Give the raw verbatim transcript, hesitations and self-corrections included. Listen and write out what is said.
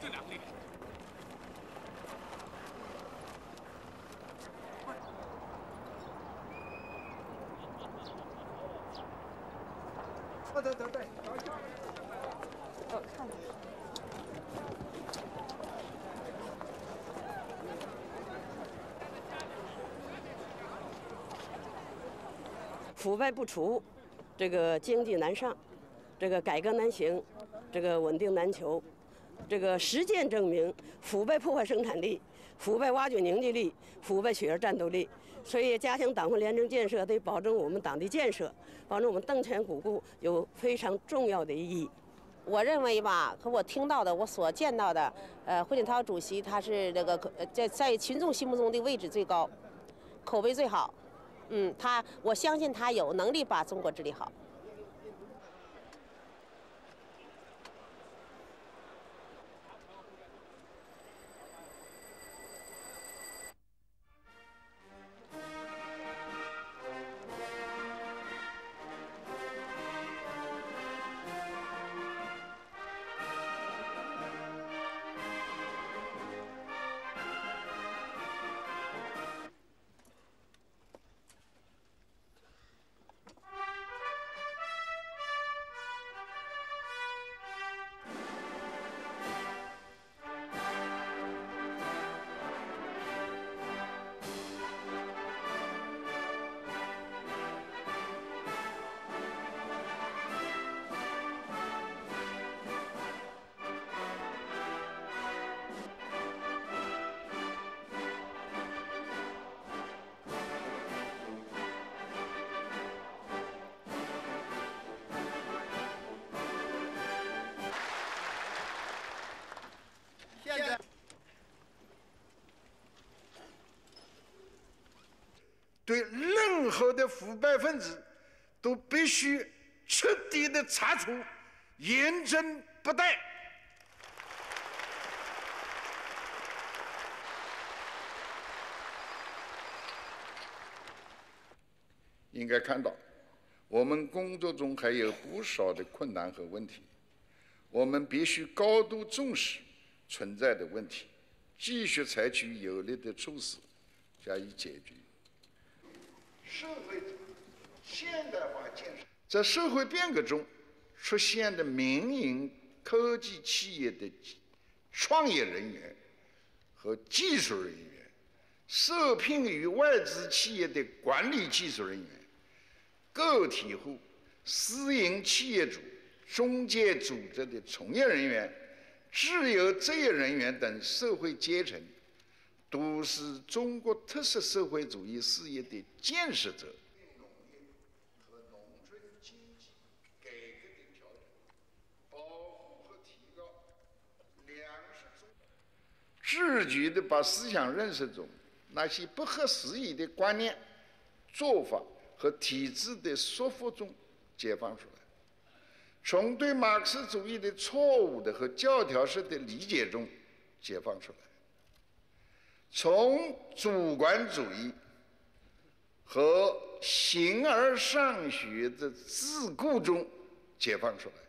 这两个厉害。 对对对对。 哦，看着。 腐败不除，这个经济难上，这个改革难行，这个稳定难求。这个实践证明，腐败破坏生产力，腐败挖掘凝聚力，腐败削弱战斗力。所以，加强党和廉政建设对保证我们党的建设、保证我们政权巩固有非常重要的意义。 我认为吧，和我听到的，我所见到的，呃，胡锦涛主席他是这个在在群众心目中的位置最高，口碑最好。 嗯，他我相信他有能力把中国治理好。 对任何的腐败分子，都必须彻底的查处，严惩不贷。应该看到，我们工作中还有不少的困难和问题，我们必须高度重视存在的问题，继续采取有力的措施加以解决。 社会现代化建设在社会变革中出现的民营科技企业的创业人员和技术人员，受聘于外资企业的管理技术人员，个体户、私营企业主、中介组织的从业人员、自由职业人员等社会阶层。 都是中国特色社会主义事业的建设者。农业和农村经济改革的条件，保护和提高粮食种，自觉地把思想认识中那些不合时宜的观念、做法和体制的束缚中解放出来，从对马克思主义的错误的和教条式的理解中解放出来。 从主观主义和形而上学的桎梏中解放出来，